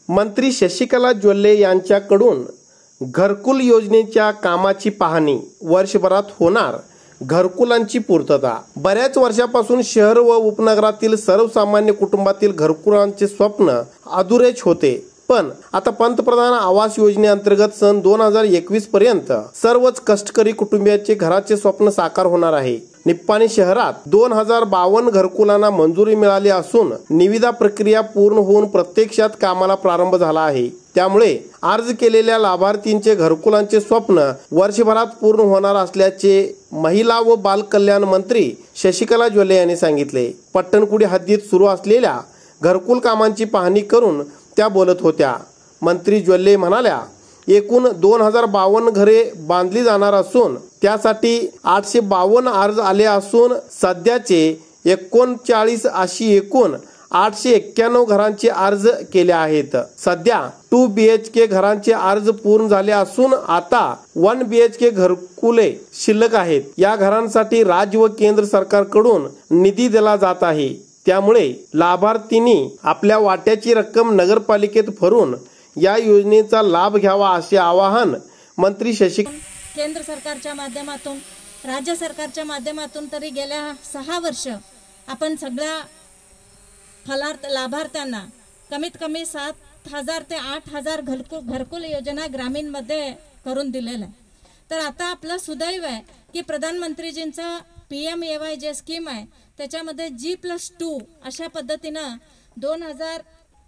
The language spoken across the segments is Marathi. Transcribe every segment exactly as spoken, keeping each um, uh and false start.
मंत्री शशिकला जोल्ले यांच्याकडून घरकुल योजनेच्या कामाची पाहणी, वर्षभरात होणार घरकुलांची पूर्तता। बऱ्याच वर्षापासून शहर व उपनगरातील सर्वसामान्य कुटुंबातील घरकुलांचे स्वप्न अधुरेच होते, पण आता पंतप्रधान आवास योजनेअंतर्गत सन दोन हजार एकवीस पर्यंत सर्वच कष्टकरी कुटुंबियांचे घराचे स्वप्न साकार होणार आहे। निप्पाणी शहरात दोन हजार बावन्न घरकुलांना मंजुरी मिळाली असून निविदा प्रक्रिया पूर्ण होऊन प्रत्यक्षात कामाला प्रारंभ झाला आहे। त्यामुळे अर्ज केलेल्या लाभार्थींचे घरकुलांचे स्वप्न वर्षभरात पूर्ण होणार असल्याचे महिला व बाल कल्याण मंत्री शशिकला जोल्ले यांनी सांगितले। पट्टणकुडी हद्दीत सुरू असलेल्या घरकुल कामांची पाहणी करून त्या बोलत होत्या। मंत्री जोल्ले म्हणाल्या, एकूण दोन हजार बावन्न घरे बांधली जाणार असून त्यासाठी आठशे बावन्न अर्ज आले असून सध्याचे एकोणचाळीस अशी एकूण आठशे एक्क्याण्णव घरांचे अर्ज केले आहेत। सध्या टू बी एच के घरांचे अर्ज पूर्ण झाले असून आता वन बी एच के घरकुले शिल्लक आहेत। या घरांसाठी राज्य व केंद्र सरकारकडून निधी दिला जात आहे। त्यामुळे लाभार्थींनी आपल्या वाट्याची रक्कम नगरपालिकेत भरून या योजनेचा लाभ घ्यावा असे आवाहन मंत्री शशी केंद्र सरकारच्या माध्यमातून, राज्य सरकारच्या माध्यमातून तरी गेल्या सहा वर्ष आपण सगळ्या फलार्थ लाभार्थ्यांना कमीत कमी सात हजार ते आठ हजार घरकुल घरकुल योजना ग्रामीण मध्ये करून दिलेलं आहे। तर आता आपलं सुदैव आहे की प्रधानमंत्रीजींचा P M A Y J scheme आहे त्याच्यामध्ये जी प्लस टू अशा पद्धतीनं दोन हजार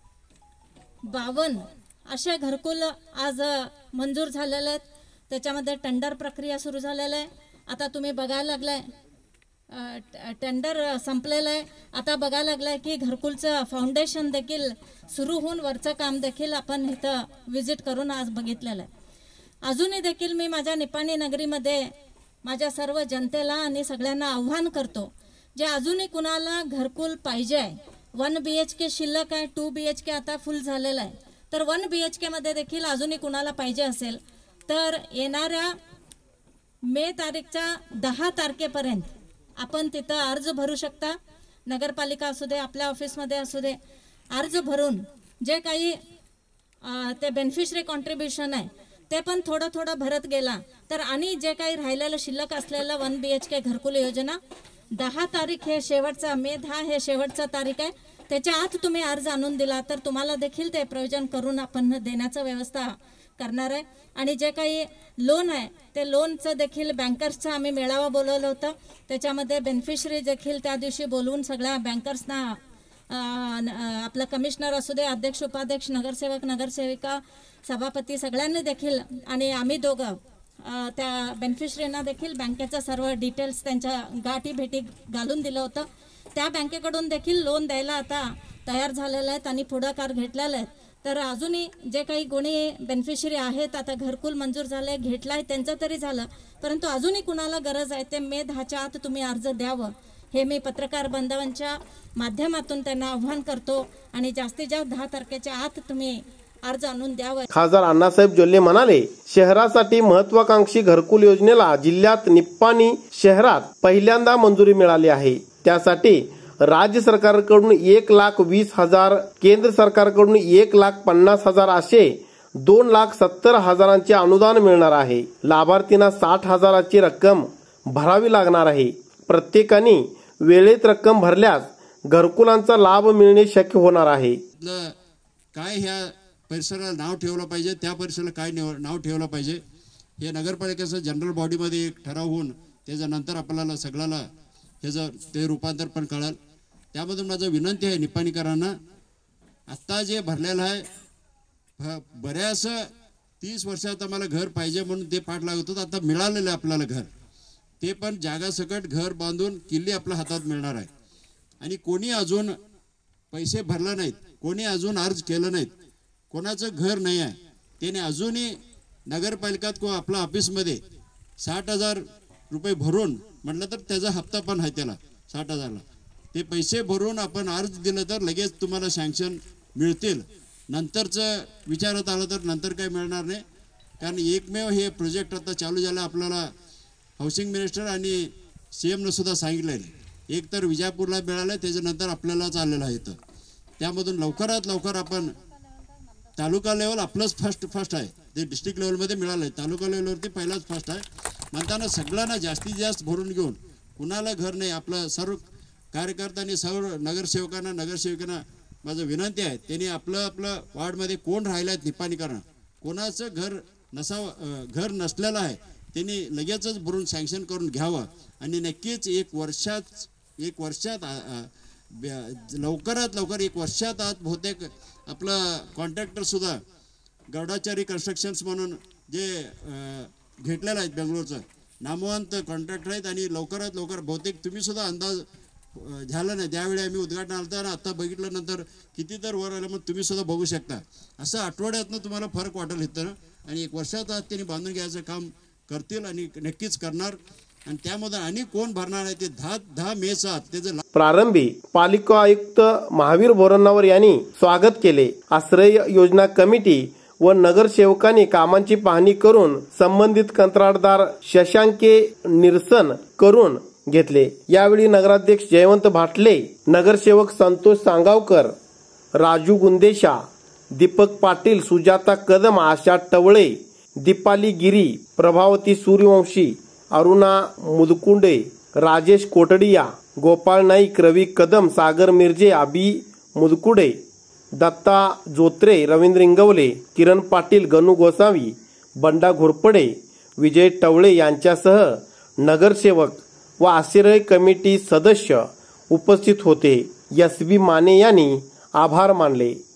बावन्न अशा घरकुल आज मंजूर झालेले आहेत। त्याच्यामध्ये टेंडर प्रक्रिया सुरू झालेली आहे। आता तुम्ही बघायला लागलाय टेंडर संपलेलं आहे। आता बघायला लागलाय की घरकुलचं फाउंडेशन देखील सुरू होऊन वरचं काम देखील आपण इथं विजिट करून आज बघितलेलं आहे। अजूनही देखील मी माझ्या निपाणी नगरीमध्ये माझ्या सर्व जनतेला आणि सगळ्यांना आव्हान करतो, जे अजूनही कुणाला घरकुल पाहिजे आहे, वन बी एच के शिल्लक आहे, टू बी एच के आता फुल झालेलं आहे, तर वन बी एच के मध्ये देखील अजूनही कुणाला पाहिजे असेल तर येणाऱ्या मे तारीखच्या दहा तारखेपर्यंत आपण तिथं अर्ज भरू शकता। नगरपालिका असू दे, आपल्या ऑफिसमध्ये असू दे, अर्ज भरून जे काही ते बेनिफिशरी कॉन्ट्रीब्युशन आहे ते पण थोडं थोडं भरत गेला तर आणि जे काही राहिलेलं शिल्लक असलेलं वन बी एच के घरकुल योजना दहा तारीख हे शेवटचा, मे दहा हे शेवटचा तारीख आहे, त्याच्या आत तुम्ही अर्ज आणून दिला तर तुम्हाला देखील ते प्रयोजन करून आपण देण्याचं व्यवस्था करणार आहे। आणि जे काही लोन आहे ते लोनचं देखील बँकर्सचं आम्ही मेळावा बोलवलं होतं, त्याच्यामध्ये बेनिफिशरी देखील त्या दिवशी बोलवून सगळ्या बँकर्सना आपलं कमिशनर असू दे, अध्यक्ष उपाध्यक्ष, नगरसेवक नगरसेविका, सभापती सगळ्यांनी देखील आणि आम्ही दोघं त्या बेनिफिशरींना देखील बँकेचं सर्व डिटेल्स त्यांच्या गाठी भेटी घालून दिलं होतं। त्या बँकेकडून देखील लोन द्यायला आता तयार झालेले आहेत आणि पुढाकार घेतलेला आहे। तर अजूनही जे काही कोणी बेनिफिशरी आहेत आता घरकुल मंजूर झाले, घेतलाय, त्यांचं तरी झालं, परंतु अजूनही कुणाला गरज आहे ते मे दहाच्या आत तुम्ही अर्ज द्यावं हे मी पत्रकार बांधवांच्या माध्यमातून त्यांना आव्हान करतो आणि जास्तीत जास्त दहा तारखेच्या आत तुम्ही अर्ज आणून द्यावं। खासदार अण्णासाहेब जोल्ले म्हणाले, शहरासाठी महत्वाकांक्षी घरकुल योजनेला जिल्ह्यात निप्पाणी शहरात पहिल्यांदा मंजुरी मिळाली आहे। त्यासाठी राज्य सरकारकडून एक लाख वीस हजार, केंद्र सरकारकडून एक लाख पन्नास हजार असे दोन लाख सत्तर हजारांचे अनुदान मिळणार आहे। लाभार्थींना साठ हजाराची रक्कम भरावी लागणार आहे। प्रत्येकाने वेळेत रक्कम भरल्यास घरकुलांचा लाभ मिळणे शक्य होणार आहे। काय ह्या परिसराला नाव ठेवलं पाहिजे, त्या परिसराला काय नाव ठेवलं पाहिजे हे नगरपालिकेचं जनरल बॉडीमध्ये एक ठराव होऊन त्याच्यानंतर आपल्याला सगळ्याला ह्याचं ते रूपांतर पण कळेल। त्यामधून माझं विनंती आहे निपाणीकरांना, आत्ता जे भरलेलं आहे बऱ्याच तीस वर्षात आम्हाला घर पाहिजे म्हणून ते पाठ लागत होतं, आता मिळालेलं आहे आपल्याला घर, ते पण जागासकट घर बांधून किल्ली आपल्या हातात मिळणार आहे। आणि कोणी अजून पैसे भरले नाहीत, कोणी अजून अर्ज केलं नाहीत, कोणाचं घर नाही आहे, त्याने अजूनही नगरपालिकात किंवा आपल्या ऑफिसमध्ये साठ हजार रुपये भरून म्हटलं तर त्याचा हप्ता पण आहे त्याला साठ हजारला, ते पैसे भरून आपण अर्ज दिलं तर लगेच तुम्हाला सँक्शन मिळतील। नंतरचं विचारत आलं तर नंतर काही मिळणार नाही, कारण एकमेव हे प्रोजेक्ट आता चालू झालं आपल्याला हाऊसिंग मिनिस्टर आणि सी एमनं सुद्धा सांगितलं आहे, एक तर विजापूरला मिळालं त्याच्यानंतर आपल्याला चाललेलं आहे, तर त्यामधून लवकरात लवकर आपण तालुका लेवल आपलंच फर्स्ट फर्स्ट आहे, ते डिस्ट्रिक्ट लेवलमध्ये मिळालं आहे, तालुका लेवलवरती पहिलाच फर्स्ट आहे म्हणताना सगळ्यांना जास्तीत जास्त भरून घेऊन कुणाला घर नाही, आपलं सर्व कार्यकर्त्यांनी सर्व नगरसेवकांना नगरसेविकांना माझं विनंती आहे, त्यांनी आपलं आपलं वार्डमध्ये कोण राहिलं आहेत निपाणीकरण, कोणाचं घर नसावं घर नसलेलं आहे त्यांनी लगेचच भरून सँक्शन करून घ्यावं आणि नक्कीच एक वर्षात एक वर्षात लवकरात लवकर एक वर्षात आत बहुतेक आपलं कॉन्ट्रॅक्टरसुद्धा गौडाचारी कन्स्ट्रक्शन्स म्हणून जे घेतलेलं आहेत बेंगलोरचं नामवंत कॉन्ट्रॅक्टर आहेत आणि लवकरात लवकर बहुतेक तुम्हीसुद्धा अंदाज झाला नाही त्यावेळी आम्ही उद्घाटन आलं तर आता बघितल्यानंतर किती तर वर आलं, मग तुम्ही सुद्धा बघू शकता असं आठवड्यातनं तुम्हाला फरक वाटेल इथं आणि एक वर्षात आत त्यांनी बांधून घ्यायचं काम करतील आणि नक्कीच करणार आणि त्यामध्ये आणि कोण भरणार आहे ते दहा दहा मेचा त्याचं प्रारंभी पालिका आयुक्त महावीर बोरन्नावर यांनी स्वागत केले. आश्रय योजना कमिटी व नगरसेवकांनी कामांची पाहणी करून संबंधित कंत्राटदार शशांके निरसन करून घेतले. यावेळी नगराध्यक्ष जयवंत भाटले, नगरसेवक संतोष सांगावकर, राजू गुंदेशा, दीपक पाटील, सुजाता कदम, आशा टवळे, दीपाली गिरी, प्रभावती सूर्यवंशी, अरुणा मुदकुंडे, राजेश कोटडिया, गोपाळ नाईक, रवी कदम, सागर मिर्जे, अबी मुदकुडे, दत्ता जोत्रे, रवींद्र इंगवले, किरण पाटील, गणू गोसावी, बंडा घोरपडे, विजय टवळे यांच्यासह नगरसेवक व आश्रय कमिटी सदस्य उपस्थित होते. एस बी माने यांनी आभार मानले.